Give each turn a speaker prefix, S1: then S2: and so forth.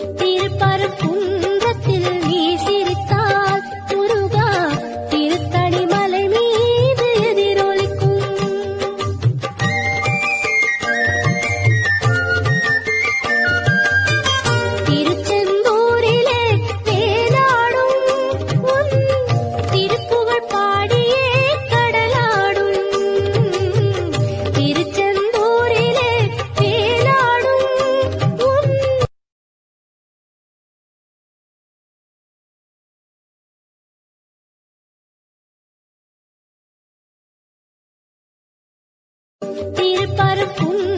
S1: திருப்பரங்குன்றத்தில் நீ சிரித்தால் முருகா திருத்தணி மலை மீது எதிரொலிக்கும். திருச்செந்தூரிலே வேலாடும் உன் திருப்புகழ் பாடியே கடலாடும். திருச்செந்தூரிலே வேலாடும் உன் திருப்பரங்குன்றத்தில்